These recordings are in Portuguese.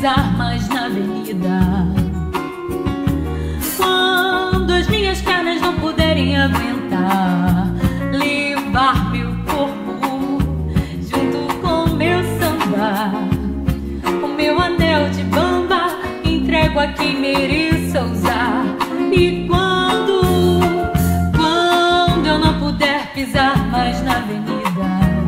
pisar mais na avenida, quando as minhas pernas não puderem aguentar, levar meu corpo junto com meu samba, o meu anel de bamba entrego a quem mereça usar. E quando eu não puder pisar mais na avenida,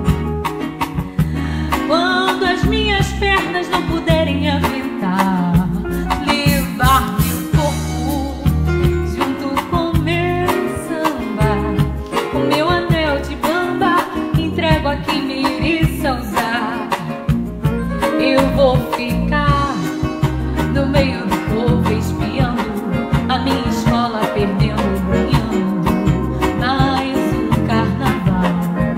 quando as minhas pernas não puderem aguentar, levar meu corpo junto com meu samba, o meu anel de bamba entrego a quem mereça usar. Eu vou ficar no meio do povo espiando a minha escola, perdendo, ganhando mais um carnaval.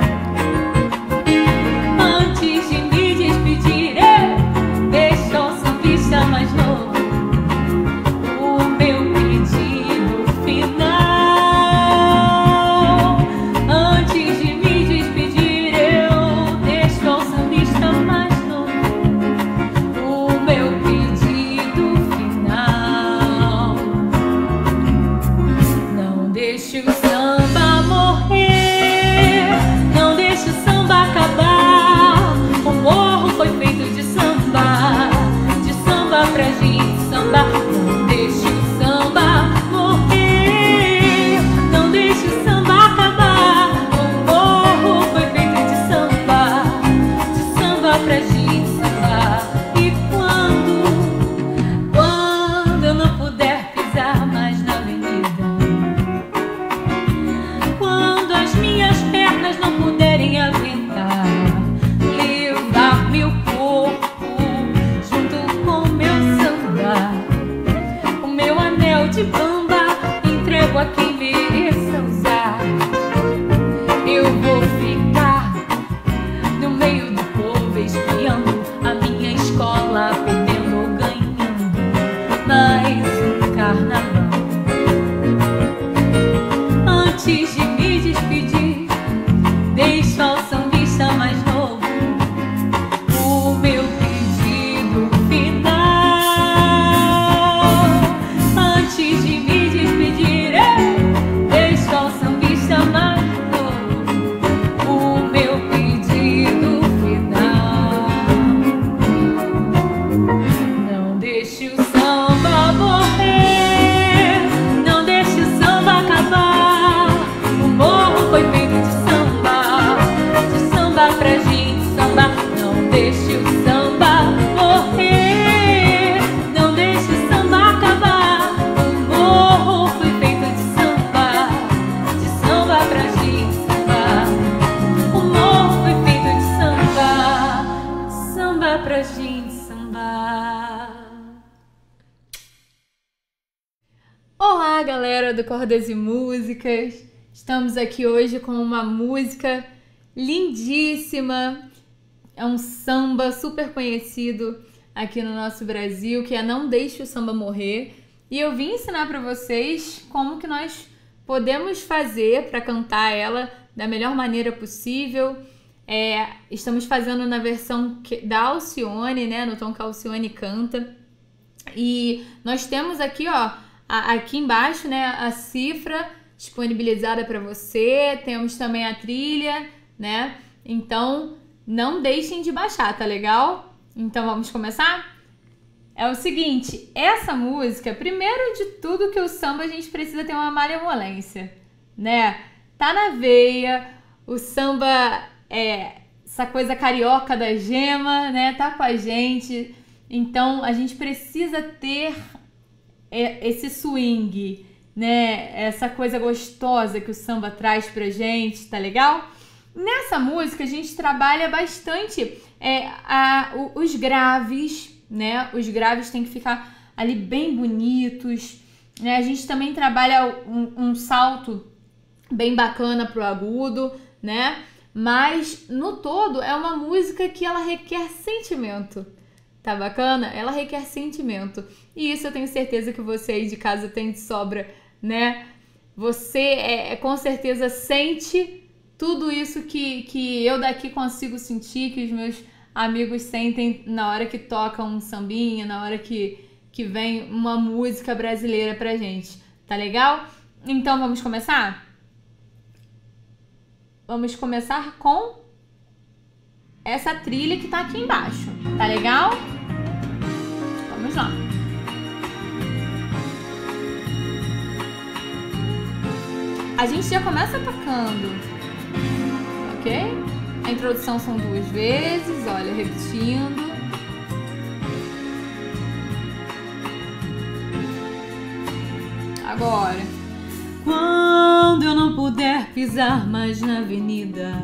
Antes de me despedir, eu deixo o sambista mais novo o meu pedido final. Antes de me despedir, eu deixo o sambista mais novo o meu pedido final. Não deixe o samba morrer, não deixe o samba acabar. O morro foi feito de samba pra gente sambar. Não deixe o samba morrer, não deixe o samba acabar. O morro foi feito de samba pra gente sambar. E quando eu não puder pisar mais na avenida, quando as minhas pernas não puderem aguentar, levar meu corpo junto com meu samba, o meu anel de bamba entrego a quem mereça usar. Eu vou ficar no meio do povo espiando a minha escola, perdendo ou ganhando mais um carnaval. Antes de me despedir, deixo ao sambista mais novo o meu pedido final. Antes de me despedir, eu deixo ao sambista mais novo o meu pedido final. Não deixe o samba morrer, não deixe o samba acabar. O morro foi feito de samba pra gente sambar. Não deixe o samba morrer, não deixe o samba acabar. O morro foi feito de samba pra gente sambar. O morro foi feito de samba pra gente sambar. Olá, galera do Cordas e Músicas! Estamos aqui hoje com uma música lindíssima. É um samba super conhecido aqui no nosso Brasil, que é Não Deixe o Samba Morrer. E eu vim ensinar para vocês como que nós podemos fazer para cantar ela da melhor maneira possível. Estamos fazendo na versão da Alcione, né, no tom que a Alcione canta. E nós temos aqui, ó, aqui embaixo, né, a cifra disponibilizada para você. Temos também a trilha, né? Então, não deixem de baixar, tá legal? Então, vamos começar? É o seguinte, essa música, primeiro de tudo que o samba a gente precisa ter uma malemolência, né? Tá na veia, o samba essa coisa carioca da gema, né? Tá com a gente. Então, a gente precisa ter esse swing, né? Essa coisa gostosa que o samba traz pra gente, tá legal? Nessa música, a gente trabalha bastante os graves, né? Os graves têm que ficar ali bem bonitos, né? A gente também trabalha um salto bem bacana pro agudo, né? Mas, no todo, é uma música que ela requer sentimento. Tá bacana? Ela requer sentimento. E isso eu tenho certeza que você aí de casa tem de sobra, né? Você com certeza sente tudo isso que eu daqui consigo sentir, que os meus amigos sentem na hora que toca um sambinha, na hora que vem uma música brasileira pra gente. Tá legal? Então vamos começar? Vamos começar com essa trilha que tá aqui embaixo. Tá legal? Vamos lá. A gente já começa tocando, ok? A introdução são 2 vezes, olha, repetindo. Agora. Quando eu não puder pisar mais na avenida,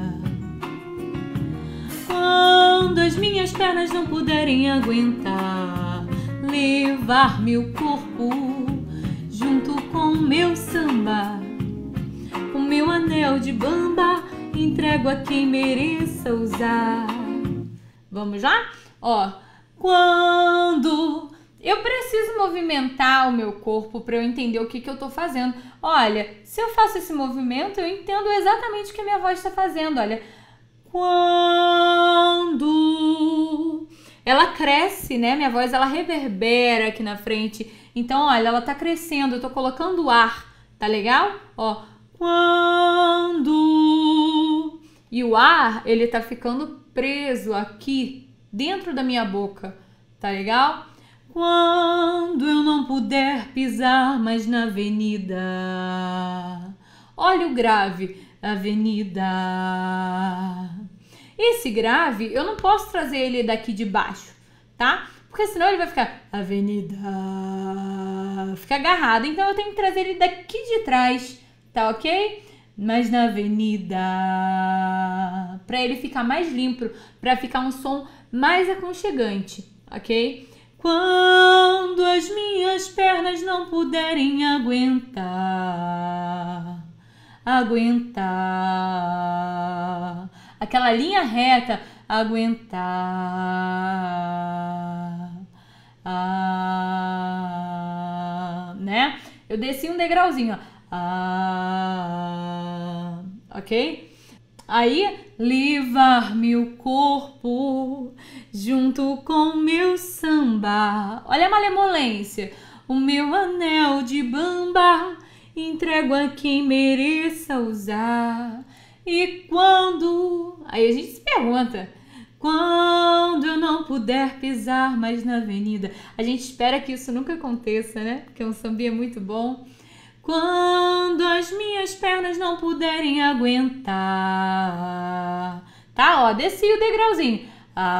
quando as minhas pernas não puderem aguentar, levar meu corpo junto com o meu samba, o meu anel de bamba, entrego a quem mereça usar. Vamos lá? Ó, quando eu preciso movimentar o meu corpo para eu entender o que eu tô fazendo. Olha, se eu faço esse movimento, eu entendo exatamente o que a minha voz está fazendo. Olha, quando ela cresce, né? Minha voz, ela reverbera aqui na frente. Então, olha, ela tá crescendo. Eu tô colocando ar, tá legal? Ó, quando... E o ar, ele tá ficando preso aqui, dentro da minha boca, tá legal? Quando eu não puder pisar mais na avenida. Olha o grave, avenida. Esse grave, eu não posso trazer ele daqui de baixo, tá? Porque senão ele vai ficar avenida, fica agarrado. Então eu tenho que trazer ele daqui de trás, tá ok? Mas na avenida, para ele ficar mais limpo, para ficar um som mais aconchegante, ok? Quando as minhas pernas não puderem aguentar, aquela linha reta, aguentar, né? Eu desci um degrauzinho, ó, ok? Aí, levar meu corpo junto com meu samba. Olha a malemolência. O meu anel de bamba entrego a quem mereça usar. E quando... Aí a gente se pergunta. Quando eu não puder pisar mais na avenida. A gente espera que isso nunca aconteça, né? Porque um sambinha é muito bom. Quando as minhas pernas não puderem aguentar. Tá, ó, desci o degrauzinho.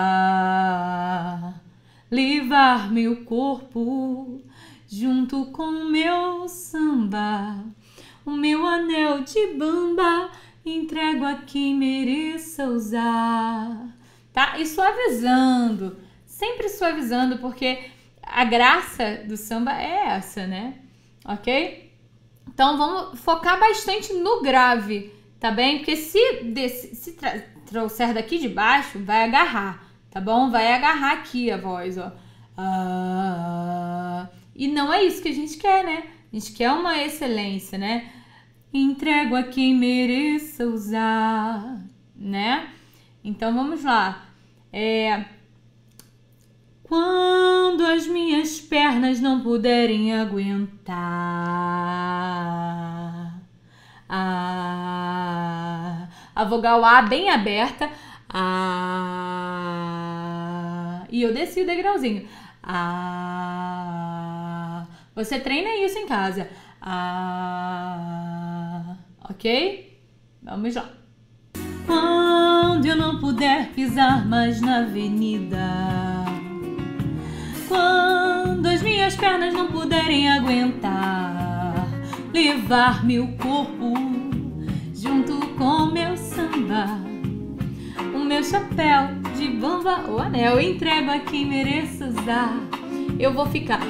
Levar meu corpo junto com o meu samba. O meu anel de bamba entrego a quem mereça usar. Tá? E suavizando. Sempre suavizando, porque a graça do samba é essa, né? Ok? Então, vamos focar bastante no grave, tá bem? Porque se trouxer daqui de baixo, vai agarrar, tá bom? Vai agarrar aqui a voz, ó. E não é isso que a gente quer, né? A gente quer uma excelência, né? Entrego a quem mereça usar, né? Então, vamos lá. Quando as minhas pernas não puderem aguentar. A vogal A bem aberta. E eu desci o degrauzinho. Você treina isso em casa. Ok? Vamos lá. Quando eu não puder pisar mais na avenida. Quando as minhas pernas não puderem aguentar, levar meu corpo junto com meu samba, o meu chapéu de bamba, o anel, entrego a quem mereça usar. Eu vou ficar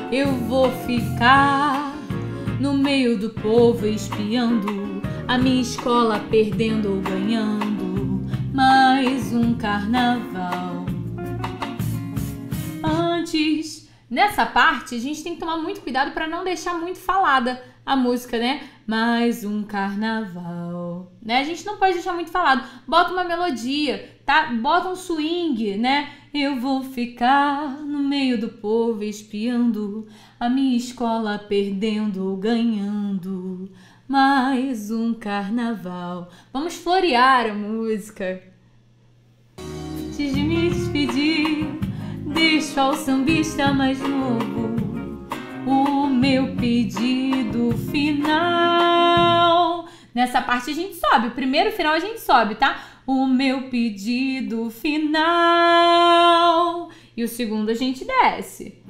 no meio do povo espiando, a minha escola perdendo ou ganhando, mais um carnaval. Nessa parte, a gente tem que tomar muito cuidado para não deixar muito falada a música, né? Mais um carnaval. piano, né? A gente não pode deixar muito falado. Bota uma melodia, tá? Bota um swing, né? Eu vou ficar no meio do povo espiando a minha escola perdendo ou ganhando mais um carnaval. Vamos florear a música. Antes de me despedir, deixo ao sambista mais novo o meu pedido final. Nessa parte a gente sobe, o primeiro e o final a gente sobe, tá? O meu pedido final. E o segundo a gente desce.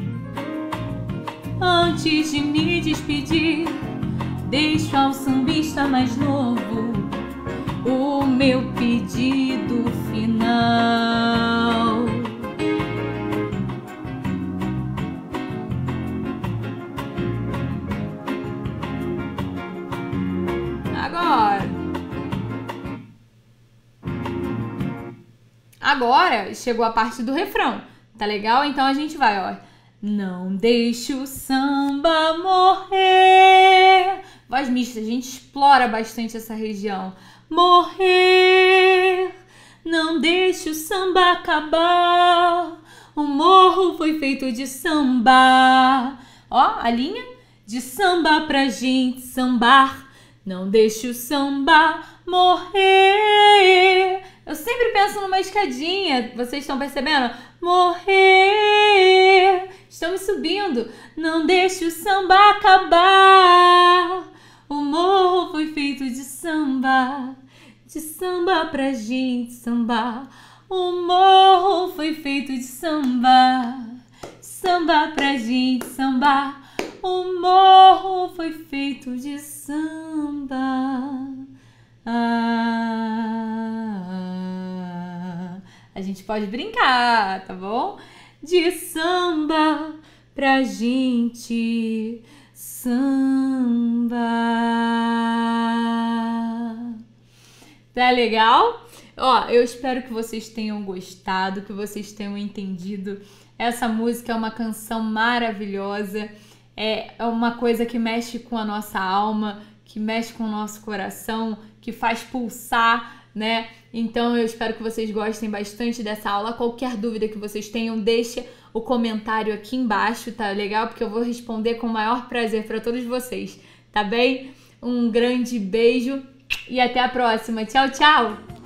Antes de me despedir, deixo ao sambista mais novo o meu pedido final. Agora chegou a parte do refrão, tá legal? Então a gente vai, ó. Não deixe o samba morrer. Voz mista, a gente explora bastante essa região. Morrer. Não deixe o samba acabar. O morro foi feito de samba. Ó, a linha de samba pra gente sambar. Não deixe o samba morrer. Eu sempre penso numa escadinha, vocês estão percebendo? Morrer. Estamos subindo. Não deixe o samba acabar. O morro foi feito de samba pra gente sambar. O morro foi feito de samba pra gente sambar. O morro foi feito de samba. A gente pode brincar, tá bom? De samba pra gente samba. Tá legal? Ó, eu espero que vocês tenham gostado, que vocês tenham entendido. Essa música é uma canção maravilhosa, é uma coisa que mexe com a nossa alma, que mexe com o nosso coração, que faz pulsar, né? Então eu espero que vocês gostem bastante dessa aula. Qualquer dúvida que vocês tenham, deixa o comentário aqui embaixo, tá legal? Porque eu vou responder com o maior prazer para todos vocês, tá bem? Um grande beijo e até a próxima. Tchau, tchau!